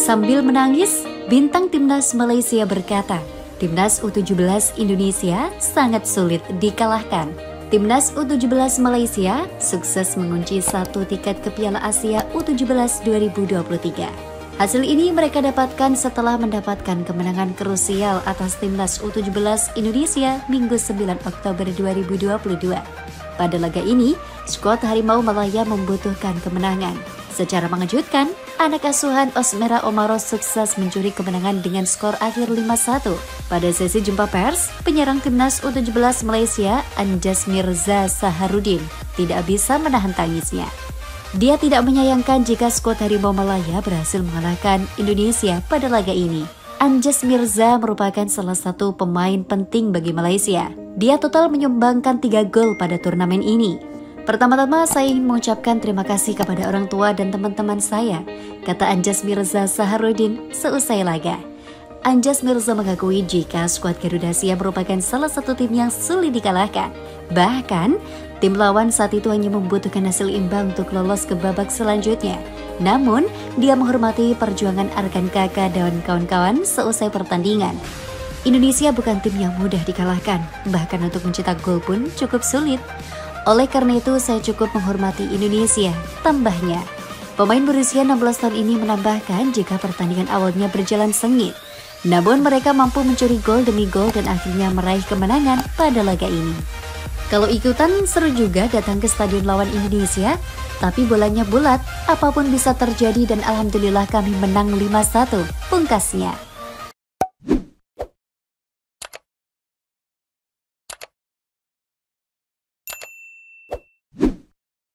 Sambil menangis, bintang timnas Malaysia berkata, timnas U17 Indonesia sangat sulit dikalahkan. Timnas U17 Malaysia sukses mengunci 1 tiket ke Piala Asia U17 2023. Hasil ini mereka dapatkan setelah mendapatkan kemenangan krusial atas timnas U17 Indonesia Minggu 9 Oktober 2022. Pada laga ini, skuad Harimau Malaya membutuhkan kemenangan. Secara mengejutkan, anak asuhan Osmera Omaro sukses mencuri kemenangan dengan skor akhir 5-1. Pada sesi jumpa pers, penyerang timnas U17 Malaysia, Anjas Mirza Saharudin, tidak bisa menahan tangisnya. Dia tidak menyayangkan jika skuad Harimau Malaya berhasil mengalahkan Indonesia pada laga ini. Anjas Mirza merupakan salah satu pemain penting bagi Malaysia. Dia total menyumbangkan 3 gol pada turnamen ini. Pertama-tama saya ingin mengucapkan terima kasih kepada orang tua dan teman-teman saya, kata Anjas Mirza Saharudin seusai laga. Anjas Mirza mengakui jika skuad Garuda Siam merupakan salah satu tim yang sulit dikalahkan. Bahkan, tim lawan saat itu hanya membutuhkan hasil imbang untuk lolos ke babak selanjutnya. Namun, dia menghormati perjuangan Arkan Kakak dan kawan-kawan seusai pertandingan. Indonesia bukan tim yang mudah dikalahkan, bahkan untuk mencetak gol pun cukup sulit. Oleh karena itu, saya cukup menghormati Indonesia, tambahnya. Pemain berusia 16 tahun ini menambahkan jika pertandingan awalnya berjalan sengit. Namun mereka mampu mencuri gol demi gol dan akhirnya meraih kemenangan pada laga ini. Kalau ikutan, seru juga datang ke stadion lawan Indonesia, tapi bolanya bulat, apapun bisa terjadi dan alhamdulillah kami menang 5-1, pungkasnya.